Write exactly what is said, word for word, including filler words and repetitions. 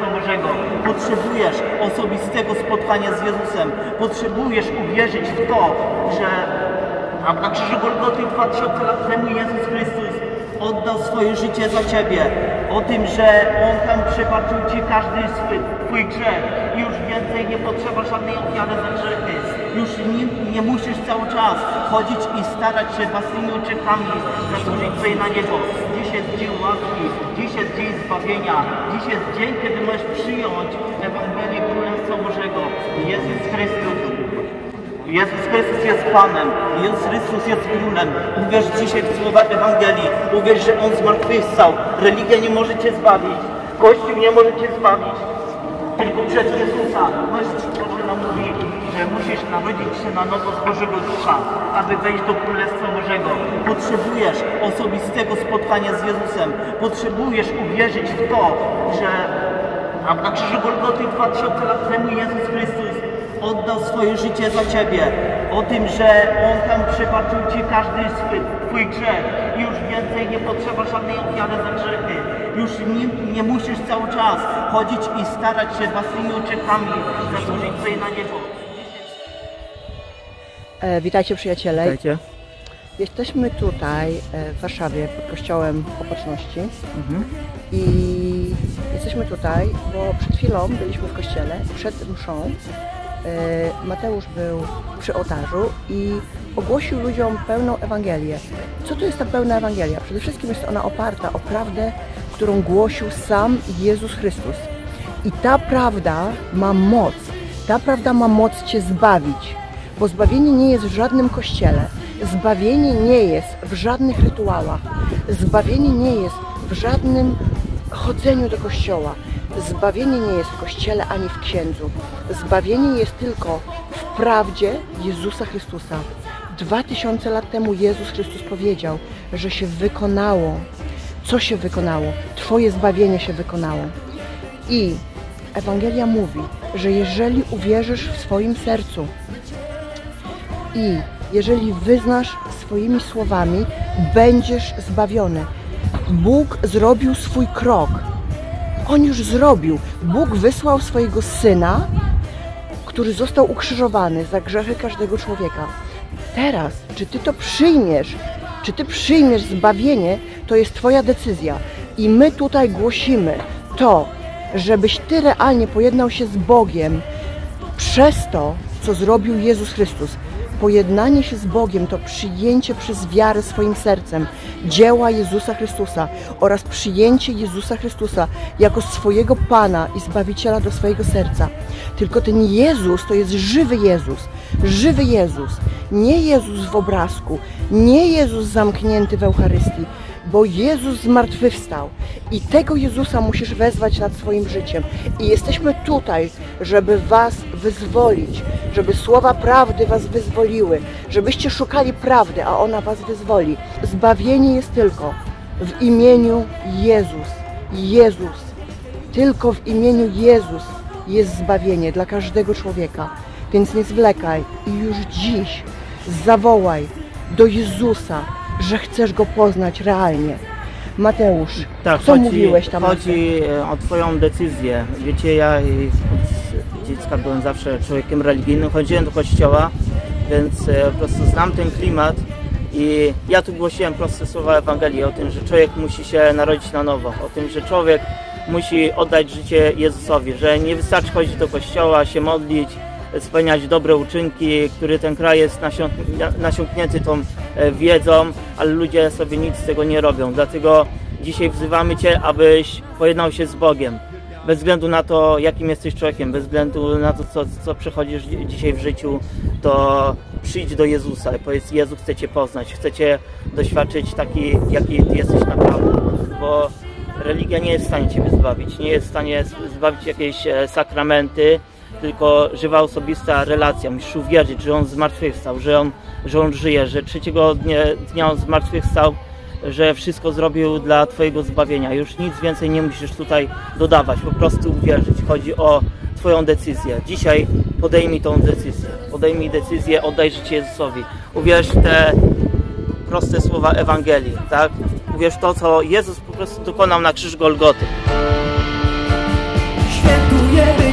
Bożego. Potrzebujesz osobistego spotkania z Jezusem. Potrzebujesz uwierzyć w to, że na krzyżu Golgoty dwa tysiące lat temu Jezus Chrystus oddał swoje życie za Ciebie. O tym, że On tam przebaczył Ci każdy swój, Twój grzech. I już więcej nie potrzeba żadnej ofiary za grzechy. Już nie, nie musisz cały czas chodzić i starać się własnymi uciekami zasłużyć sobie na niebo. Dziś jest dzień łaski, dziś jest dzień zbawienia, dziś jest dzień, kiedy możesz przyjąć Ewangelię Królestwa Bożego. Jezus Chrystus. Jezus Chrystus jest Panem, Jezus Chrystus jest Królem. Uwierz dzisiaj w słowa Ewangelii, uwierz, że On zmartwychwstał. Religia nie może Cię zbawić, Kościół nie może Cię zbawić, tylko przez Jezusa. Kościół Boży nam mówi, że musisz narodzić się na nowo z Bożego Ducha, aby wejść do Królestwa Bożego. Potrzebujesz osobistego spotkania z Jezusem. Potrzebujesz uwierzyć w to, że na krzyżu Golgoty dwa tysiące lat temu Jezus Chrystus oddał swoje życie za Ciebie. O tym, że On tam przebaczył Ci każdy swój, Twój grzech. I już więcej nie potrzeba żadnej ofiary za grzechy. Już nie, nie musisz cały czas chodzić i starać się własnymi uciekami zasłużyć sobie na niebo. E, witajcie przyjaciele. Witajcie. Jesteśmy tutaj e, w Warszawie pod kościołem Opatrzności. Mhm. I jesteśmy tutaj, bo przed chwilą byliśmy w kościele, przed mszą. Mateusz był przy ołtarzu i ogłosił ludziom pełną Ewangelię. Co to jest ta pełna Ewangelia? Przede wszystkim jest ona oparta o prawdę, którą głosił sam Jezus Chrystus. I ta prawda ma moc. Ta prawda ma moc Cię zbawić. Bo zbawienie nie jest w żadnym kościele. Zbawienie nie jest w żadnych rytuałach. Zbawienie nie jest w żadnym chodzeniu do kościoła. Zbawienie nie jest w kościele ani w księdzu. Zbawienie jest tylko w prawdzie Jezusa Chrystusa. Dwa tysiące lat temu Jezus Chrystus powiedział, że się wykonało. Co się wykonało? Twoje zbawienie się wykonało. I Ewangelia mówi, że jeżeli uwierzysz w swoim sercu i jeżeli wyznasz swoimi słowami, będziesz zbawiony. Bóg zrobił swój krok. On już zrobił. Bóg wysłał swojego Syna, który został ukrzyżowany za grzechy każdego człowieka. Teraz, czy Ty to przyjmiesz, czy Ty przyjmiesz zbawienie, to jest Twoja decyzja. I my tutaj głosimy to, żebyś Ty realnie pojednał się z Bogiem przez to, co zrobił Jezus Chrystus. Pojednanie się z Bogiem to przyjęcie przez wiarę swoim sercem dzieła Jezusa Chrystusa oraz przyjęcie Jezusa Chrystusa jako swojego Pana i Zbawiciela do swojego serca. Tylko ten Jezus to jest żywy Jezus, żywy Jezus, nie Jezus w obrazku, nie Jezus zamknięty w Eucharystii, bo Jezus zmartwychwstał i tego Jezusa musisz wezwać nad swoim życiem. I jesteśmy tutaj, żeby Was wyzwolić, żeby słowa prawdy Was wyzwoliły, żebyście szukali prawdy, a ona Was wyzwoli. Zbawienie jest tylko w imieniu Jezus. Jezus. Tylko w imieniu Jezus jest zbawienie dla każdego człowieka. Więc nie zwlekaj i już dziś zawołaj do Jezusa, że chcesz Go poznać realnie. Mateusz, tak, co chodzi, mówiłeś tam? Chodzi o Twoją decyzję. Wiecie, ja od dziecka byłem zawsze człowiekiem religijnym, chodziłem do kościoła, więc po prostu znam ten klimat i ja tu głosiłem proste słowa Ewangelii o tym, że człowiek musi się narodzić na nowo, o tym, że człowiek musi oddać życie Jezusowi, że nie wystarczy chodzić do kościoła, się modlić, spełniać dobre uczynki, który ten kraj jest nasiąknięty tą wiedzą, ale ludzie sobie nic z tego nie robią. Dlatego dzisiaj wzywamy Cię, abyś pojednał się z Bogiem. Bez względu na to, jakim jesteś człowiekiem, bez względu na to, co, co przechodzisz dzisiaj w życiu, to przyjdź do Jezusa i powiedz: Jezus, chcę Cię poznać, chcę Cię doświadczyć taki, jaki Ty jesteś naprawdę. Bo religia nie jest w stanie Ciebie zbawić, nie jest w stanie zbawić jakieś sakramenty, tylko żywa, osobista relacja. Musisz uwierzyć, że On zmartwychwstał, że On, że on żyje, że trzeciego dnia, dnia On zmartwychwstał, że wszystko zrobił dla Twojego zbawienia. Już nic więcej nie musisz tutaj dodawać, po prostu uwierzyć. Chodzi o Twoją decyzję. Dzisiaj podejmij tą decyzję. Podejmij decyzję, oddaj życie Jezusowi. Uwierz w te proste słowa Ewangelii, tak? Uwierz w to, co Jezus po prostu dokonał na krzyżu Golgoty. nie być.